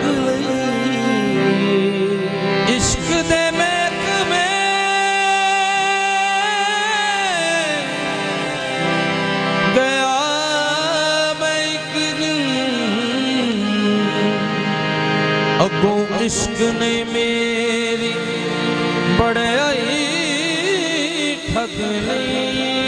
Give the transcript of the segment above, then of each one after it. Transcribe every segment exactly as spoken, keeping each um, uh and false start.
लई इश्क दे महकमे गया मैं एक दिन अगों इश्क ने मेरी बड़ाई ठग लई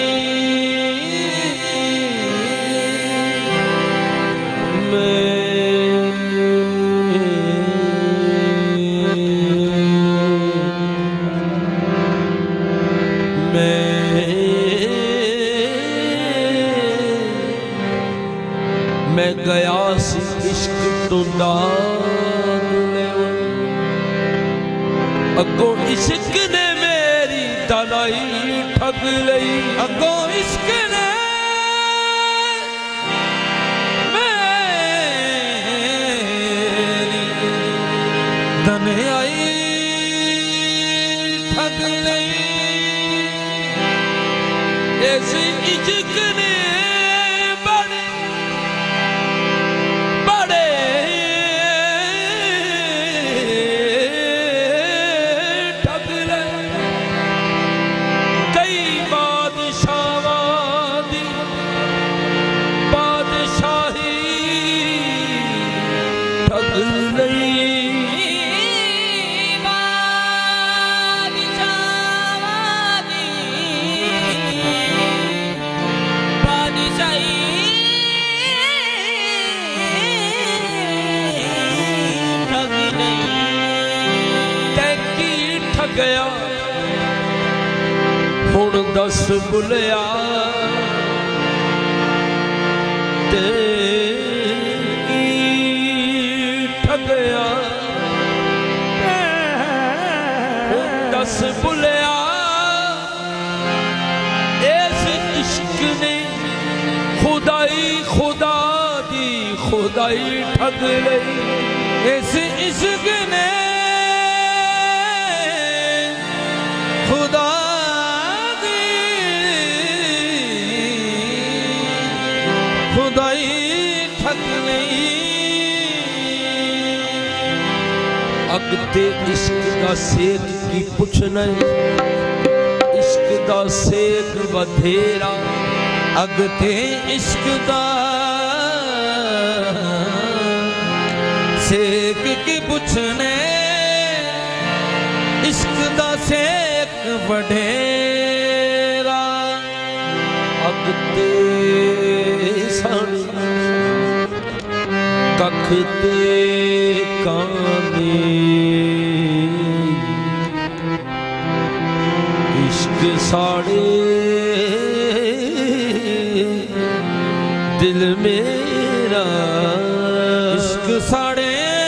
मैं गया सी इश्क तो दाग लेवा अगों इश्क ने मेरी तलाई ठग लई अगों इश्क ने मेरी तलाई ठग लई ऐसे इश्क ने गया हुण दस बुलिया ते ठगया हुण दस बुलिया इस इश्क ने खुदाई खुदा दी खुदाई ठग लई इस इश्क ने खुदा दी खुदाई ठग लई अगते इश्क दा सेक की पुछना इश्क दा सेक बथेरा अगते इश्क दा सेक की पुछने इश्क दा सेक वडेरा अगते सानी कख ते काने इश्क साड़े दिल मेरा इश्क साड़े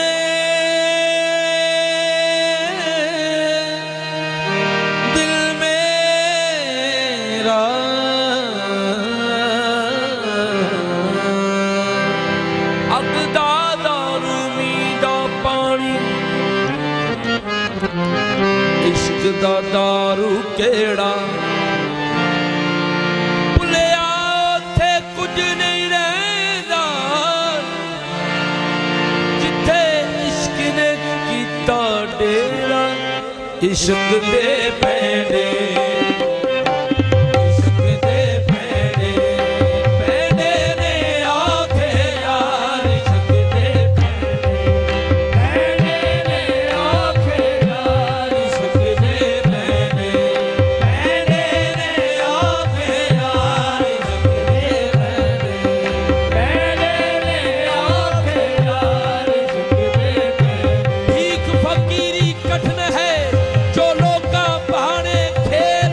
दा दारू केड़ा भुलिया थे कुछ नहीं रहंदा जिथे इश्क ने कीता डेरा इश्क दे पैंडे कठिन है जो लोग का बहाने खेल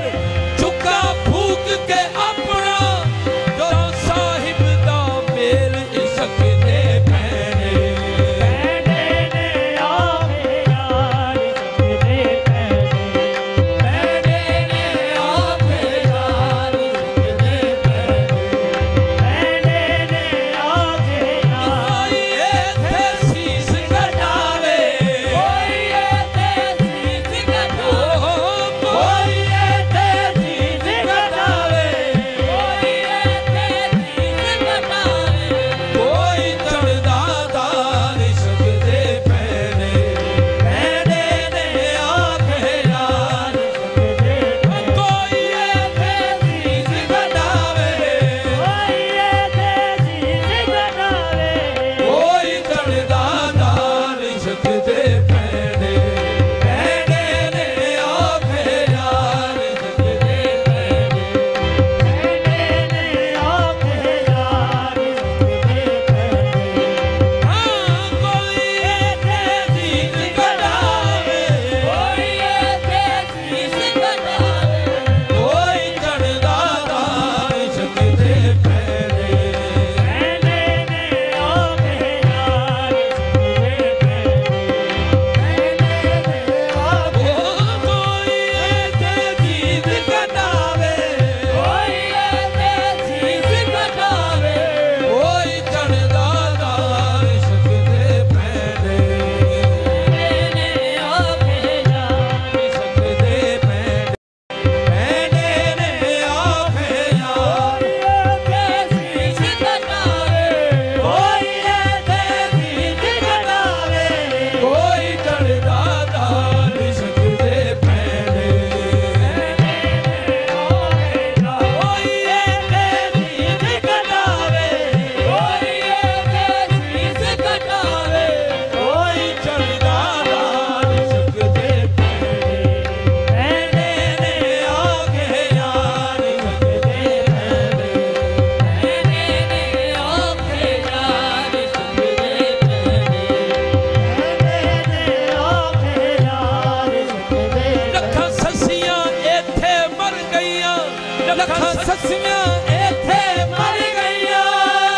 सकदे पैणे पैणे ने आखे यार सकदे पैणे पैणे ने आखे यार सकदे पैणे हाँ कोई ऐसे चीज कढ़ावे कोई ऐसे चीज कढ़ावे कोई चढ़दा दार सकदे पैणे पैणे ने आखे यार सकदे पैणे पैणे ने आखे कोई ऐसे चीज कढ़ावे कोई ऐसे चीज कढ़ावे कोई चढ़दा दार सकदे पैणे पैणे ने आखे यार सकदे पैणे पैणे ने आखे यार ऐसे चीज कढ़ावे कोई ऐसे चीज कढ़ावे कोई चढ़दा दार सकदे पैणे पैणे ने आखे यार कोई ऐसे चीज कढ़ावे कोई ऐसे चीज कढ़ावे कोई चढ़दा दार सकदे पैणे पैणे ने आखे यार सकदे पैणे पैणे ने आखे यार सकदे पैणे पैणे ने आखे यार सकदे ਲੱਖਾਂ ਸੱਸੀਆਂ ਇੱਥੇ ਮਰ ਗਈਆਂ ਲੱਖਾਂ ਸੱਸੀਆਂ ਇੱਥੇ ਮਰ ਗਈਆਂ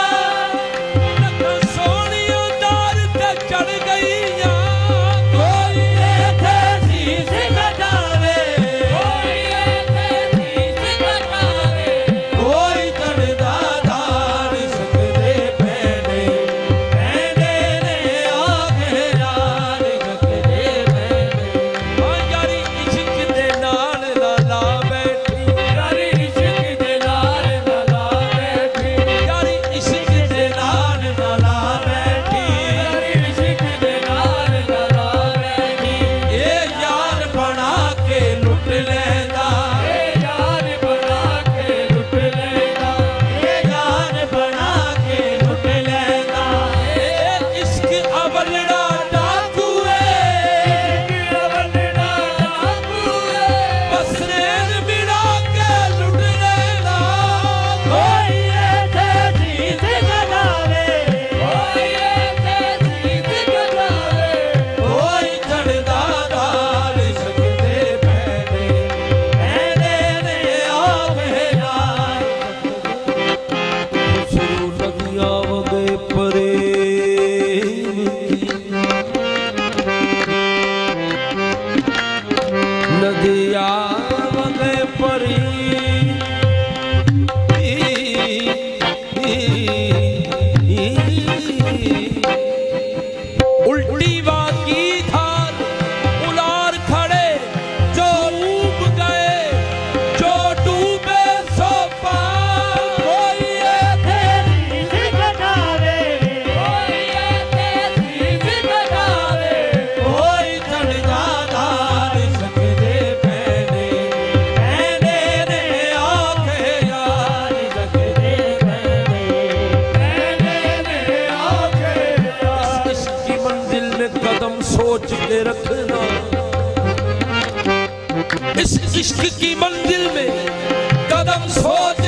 ਲੱਖਾਂ ਸੋਹਣੀਆਂ ਦਾਰ ਤੇ ਚੜ ਗਈਆਂ ਕੋਈ ਇੱਥੇ ਚੀਜ਼ ਕਢਾਵੇ ਕੋਈ ਇੱਥੇ ਚੀਜ਼ ਕਢਾਵੇ ਕੋਈ ਚੜਦਾ ਦਾਰ ਸਕਦੇ ਪੈਣੇ ਪੈਣੇ ਨੇ ਆਖੇ ਯਾਰ ਸਕਦੇ ਪੈਣੇ ਹਾਂ ਯਾਰੀ ਇਸ਼ਕ ਦੇ ਨਾਲ ਨਾ ਲਾ ਬੈਠੀ ਯਾਰੀ ਇਸ਼ਕ ਦੇ ਨਾਲ ਨਾ ਲਾ ਬੈਠੀ ਯਾਰੀ ਇਸ਼ਕ ਦੇ ਨਾਲ ਨਾ ਲਾ ਬੈਠੀ ਯਾਰੀ ਇਸ਼ਕ ਦੇ ਨਾਲ ਨਾ ਲਾ ਬੈਠੀ ਇਹ ਯਾਰ ਬਣਾ ਕੇ ਲੁੱਟ ਲੈਂਦਾ ਇਹ ਯਾਰ ਬਣਾ ਕੇ ਲੁੱਟ ਲੈਂਦਾ ਇਹ ਯਾਰ ਬਣਾ ਕੇ ਲੁੱਟ ਲੈਂਦਾ ਇਹ ਇਸ਼ਕ ਅਵਲੜਾ ਡਾਕੂ ਏ ਇਸ਼ਕ ਅਵਲੜਾ ਡਾਕੂ ਏ ਬਸਰੇਨ ਬਿੜਾ ਕੇ ਲੁੱਟ ਲੈਂਦਾ ਕੋਈ ਇੱਥੇ ਚੀਜ਼ ਕਢਾਵੇ ਕੋਈ ਇੱਥੇ ਚੀਜ਼ ਕਢਾਵੇ ਕੋਈ ਚੜਦਾ ਦਾਰ ਸਕਦੇ ਪੈਣੇ ਪੈਣੇ ਨੇ ਆਵੇ ਯਾਰ ਖੁਸ਼ਰੂ ਨਦੀਆਂ ਵਗੇ ਪਰੇ ਨਦੀਆਂ ਵਗੇ ਪਰੀ उल्टी वाकी धार उलार खड़े जो डूब गए जो डूबे सो पार कोई ऐसे चीज कढ़ावे कोई ऐसे चीज कढ़ावे कोई चढ़दा दार सकदे पैणे पैणे ने आखे यार सकदे पैणे पैणे ने आखे यार इश्क की मंजिल में कदम सोच के रखना इस इश्क की मंजिल में कदम सोच